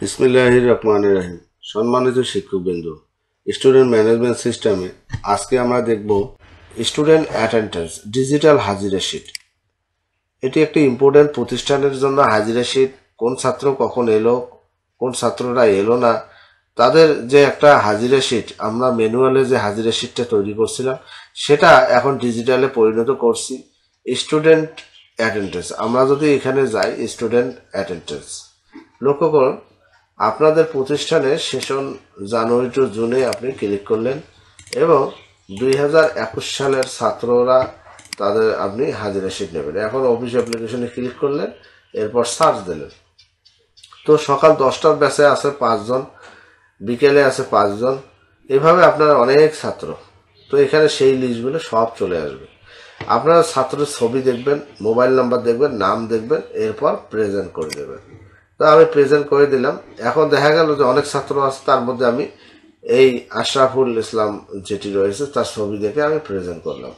বিসমিল্লাহির রহমানির রহিম। সম্মানিত শিক্ষকবৃন্দ, স্টুডেন্ট ম্যানেজমেন্ট সিস্টেমে আজকে আমরা দেখব স্টুডেন্ট অ্যাটেন্ডেন্স ডিজিটাল হাজিরা শিট। এটি একটি ইম্পর্টেন্ট প্রতিষ্ঠানের জন্য হাজিরা শিট। কোন ছাত্র কখন এলো, কোন ছাত্ররা এলো না, তাদের যে একটা হাজিরা শিট, আমরা ম্যানুয়ালে যে হাজিরা শিটটা তৈরি করছিলাম সেটা এখন ডিজিটালে পরিণত করছি। স্টুডেন্ট অ্যাটেন্ডেন্স, আমরা যদি এখানে যাই স্টুডেন্ট অ্যাটেন্ডেন্স, লক্ষ্য করুন আপনাদের প্রতিষ্ঠানের সেশন জানুয়ারি টু জুনে আপনি ক্লিক করলেন এবং 2021 সালের ছাত্ররা তাদের আপনি হাজিরা শিট নেবেন। এখন অফিস অ্যাপ্লিকেশনে ক্লিক করলেন, এরপর সার্চ দিলেন। তো সকাল 10টার ব্যাচে আছে 5 জন, বিকেলে আছে 5 জন, এভাবে আপনার অনেক ছাত্র। তো এখানে সেই লিস্টগুলো সব চলে আসবে। আপনারা ছাত্রের ছবি দেখবেন, মোবাইল নাম্বার দেখবেন, নাম দেখবেন, এরপর প্রেজেন্ট করে দেবেন। তো আমি প্রেজেন্ট করে দিলাম। এখন দেখা গেল যে অনেক ছাত্র আছে, তার মধ্যে আমি এই আশরাফুল ইসলাম যেটি রয়েছে তার ছবি দেখে আমি প্রেজেন্ট করলাম।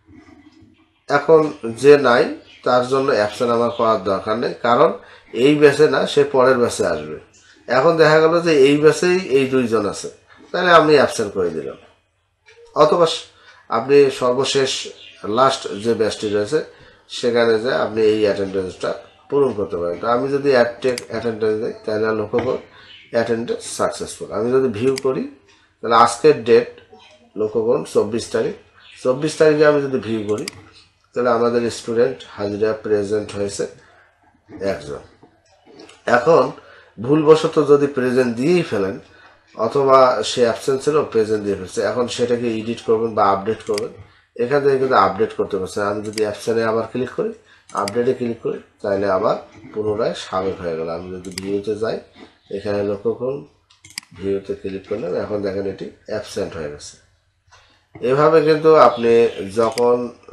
এখন যে নাই তার জন্য অ্যাবসেন্ট আমার করার দরকার নেই, কারণ এই ব্যাচে না, সে পরের ব্যাচে আসবে। এখন দেখা গেল যে এই ব্যাচেই এই 2 জন আছে, তাহলে আমি অ্যাবসেন্ট করে দিলাম। অথবা আপনি সর্বশেষ লাস্ট যে ব্যাচটি রয়েছে সেখানে যে আপনি এই অ্যাটেন্ডেন্সটা পূরণ করতে পারেন। তো আমি যদি অ্যাটেন্ডেন্স দিই তাহলে লক্ষ্য করুন অ্যাটেন্ডেন্স সাকসেসফুল। আমি যদি ভিউ করি তাহলে আজকের ডেট লক্ষ্য করুন 24 তারিখ। 24 তারিখে আমি যদি ভিউ করি তাহলে আমাদের স্টুডেন্ট হাজিরা প্রেজেন্ট হয়েছে 1 জন। এখন ভুলবশত যদি প্রেজেন্ট দিয়েই ফেলেন অথবা সে অ্যাবসেন্ট ছিল প্রেজেন্ট দিয়ে ফেলছে, এখন সেটাকে এডিট করবেন বা আপডেট করবেন। এখান থেকে কিন্তু আপডেট করতে পারছেন। আমি যদি অ্যাবসেন্টে আবার ক্লিক করি, আপডেটে ক্লিক করি, তাহলে আবার পুনরায় সাবেক হয়ে গেল। আমি যদি ভিউতে যাই, এখানে লক্ষ্য করুন ভিউতে ক্লিক করলাম, এখন দেখেন এটি অ্যাবসেন্ট হয়ে গেছে। এভাবে কিন্তু আপনি যখন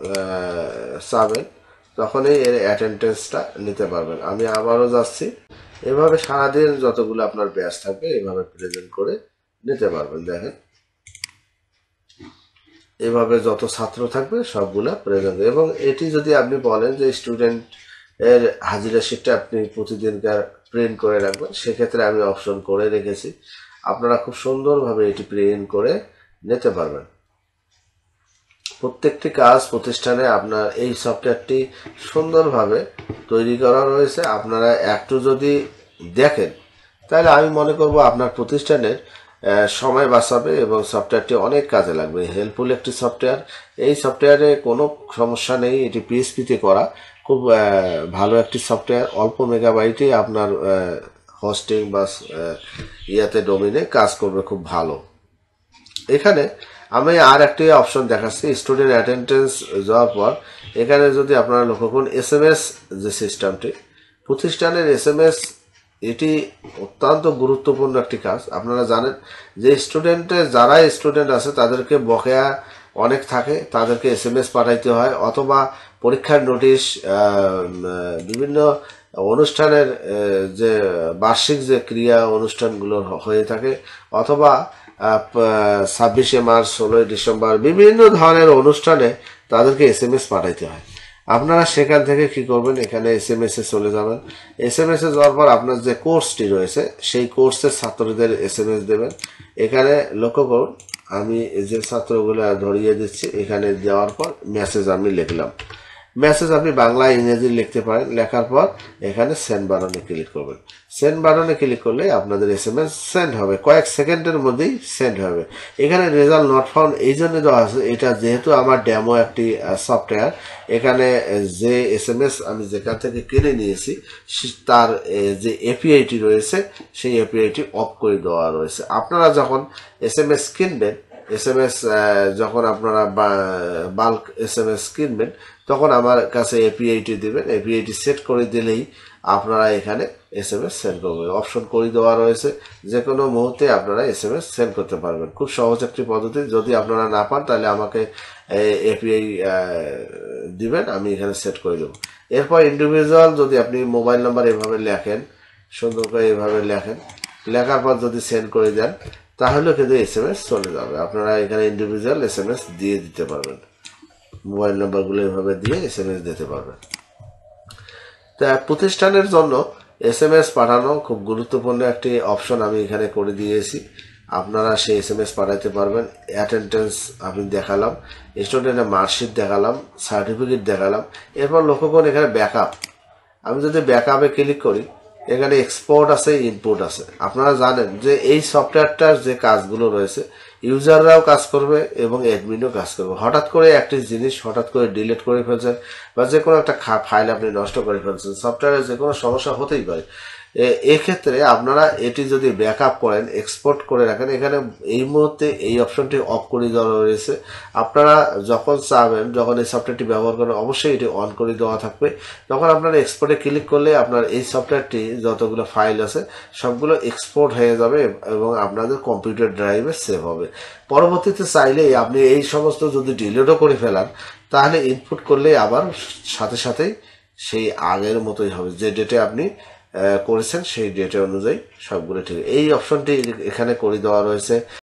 চাবেন তখনই এর অ্যাটেন্ডেন্সটা নিতে পারবেন। আমি আবারও যাচ্ছি। এভাবে সারাদিন যতগুলো আপনার ব্যাচ থাকবে এভাবে প্রেজেন্ট করে নিতে পারবেন। দেখেন এভাবে যত ছাত্র থাকবে সবগুলা প্রেজেন্ট। এবং এটি যদি আপনি বলেন যে স্টুডেন্ট এর হাজিরা শিটটা আপনি প্রতিদিনকার প্রিন্ট করে রাখবেন, সেক্ষেত্রে আমি অপশন করে রেখেছি। আপনারা খুব সুন্দরভাবে এটি প্রিন্ট করে নিতে পারবেন। প্রত্যেকটি কাজ প্রতিষ্ঠানে আপনার এই সফটওয়্যারটি সুন্দরভাবে তৈরি করা রয়েছে। আপনারা একটু যদি দেখেন তাহলে আমি মনে করব আপনার প্রতিষ্ঠানের সময় বাঁচাবে এবং সফটওয়্যারটি অনেক কাজে লাগবে। হেল্পফুল একটি সফটওয়্যার। এই সফটওয়্যারে কোনো সমস্যা নেই, এটি পিএইচপিতে করা, খুব ভালো একটি সফটওয়্যার। অল্প মেগাবাইটে আপনার হোস্টিং বা ইয়াতে ডোমেনে কাজ করবে খুব ভালো। এখানে আমি আর একটি অপশন দেখাচ্ছি, স্টুডেন্ট অ্যাটেন্ডেন্স যাওয়ার পর এখানে যদি আপনারা লক্ষ্য করুন এসএমএস যে সিস্টেমটি, প্রতিষ্ঠানের এসএমএস, এটি অত্যন্ত গুরুত্বপূর্ণ একটি কাজ। আপনারা জানেন যে যারা স্টুডেন্ট আছে তাদেরকে বকেয়া অনেক থাকে, তাদেরকে এসএমএস পাঠাইতে হয়, অথবা পরীক্ষার নোটিশ, বিভিন্ন অনুষ্ঠানের যে বার্ষিক যে ক্রিয়া অনুষ্ঠানগুলো হয়ে থাকে, অথবা 26শে মার্চ, 16ই ডিসেম্বর, বিভিন্ন ধরনের অনুষ্ঠানে তাদেরকে এসএমএস পাঠাইতে হয়। আপনারা সেখান থেকে কি করবেন, এখানে এসএমএস এ চলে যাবেন। এসএমএস এ যাওয়ার পর আপনার যে কোর্সটি রয়েছে সেই কোর্সের ছাত্রদের এসএমএস দেবেন। এখানে লক্ষ্য করুন আমি যে ছাত্রগুলো ধরিয়ে দিচ্ছি, এখানে দেওয়ার পর মেসেজ আমি লিখলাম। মেসেজ আপনি বাংলা ইংরেজি লিখতে পারেন। লেখার পর এখানে সেন্ড বাটনে ক্লিক করবেন। সেন্ড বাটনে ক্লিক করলে আপনাদের এসএমএস সেন্ড হবে, কয়েক সেকেন্ডের মধ্যেই সেন্ড হবে। এখানে রেজাল্ট নট ফাউন্ড এই জন্য দেওয়া আছে, এটা যেহেতু আমার ডেমো একটি সফটওয়্যার, এখানে যে এসএমএস আমি যেখান থেকে কিনে নিয়েছি তার যে এপিআইটি রয়েছে সেই এপিআইটি অফ করে দেওয়া রয়েছে। আপনারা যখন এসএমএস কিনবেন, এসএমএস যখন আপনারা বাল্ক এসএমএস কিনবেন তখন আমার কাছে এপিআইটি দিবেন। এপিআইটি সেট করে দিলেই আপনারা এখানে এসএমএস সেন্ড করবেন। অপশন করে দেওয়া রয়েছে, যে কোনো মুহূর্তে আপনারা এসএমএস সেন্ড করতে পারবেন। খুব সহজ একটি পদ্ধতি। যদি আপনারা না পান তাহলে আমাকে এপিআই দিবেন, আমি এখানে সেট করে দেবো। এরপর ইন্ডিভিজুয়াল যদি আপনি মোবাইল নাম্বার এভাবে লেখেন, সুন্দর করে এভাবে লেখেন, লেখার পর যদি সেন্ড করে দেন তাহলে কিন্তু এসএমএস চলে যাবে। আপনারা এখানে ইন্ডিভিজুয়াল এসএমএস দিয়ে দিতে পারবেন, মোবাইল নাম্বারগুলো এভাবে দিয়ে এসএমএস দিতে পারবেন। তা প্রতিষ্ঠানের জন্য SMS পাঠানো খুব গুরুত্বপূর্ণ একটি অপশন আমি এখানে করে দিয়েছি। আপনারা সেই SMS পাঠাতে পারবেন। অ্যাটেন্ডেন্স আমি দেখালাম, স্টুডেন্টের মার্কশিট দেখালাম, সার্টিফিকেট দেখালাম। এরপর লক্ষ্য করুন এখানে ব্যাকআপ। আমি যদি ব্যাকআপে ক্লিক করি, এখানে এক্সপোর্ট আছে, ইনপুট আছে। আপনারা জানেন যে এই সফটওয়্যারটার যে কাজগুলো রয়েছে, ইউজাররাও কাজ করবে এবং অ্যাডমিনও কাজ করবে। হঠাৎ করে একটি জিনিস হঠাৎ করে ডিলিট করে ফেলছেন বা যে কোনো একটা ফাইল আপনি নষ্ট করে ফেলছেন, সফটওয়্যারে যে কোনো সমস্যা হতেই পারে। এক্ষেত্রে আপনারা এটি যদি ব্যাকআপ করেন, এক্সপোর্ট করে রাখেন, এখানে এই মুহূর্তে এই অপশনটি অফ করে দেওয়া রয়েছে। আপনারা যখন চাবেন, যখন এই সফটওয়্যারটি ব্যবহার করেন, অবশ্যই এটি অন করে দেওয়া থাকবে। তখন আপনারা এক্সপোর্টে ক্লিক করলে আপনার এই সফটওয়্যারটি যতগুলো ফাইল আছে সবগুলো এক্সপোর্ট হয়ে যাবে এবং আপনাদের কম্পিউটার ড্রাইভে সেভ হবে। পরবর্তীতে চাইলেই আপনি এই সমস্ত যদি ডিলিটও করে ফেলান, তাহলে ইনপুট করলে আবার সাথে সাথেই সেই আগের মতোই হবে। যে ডেটে আপনি করেছেন সেই ডেটে অনুযায়ী সবগুলো ঠিক। এই অপশনটি এখানে করে দেওয়া রয়েছে।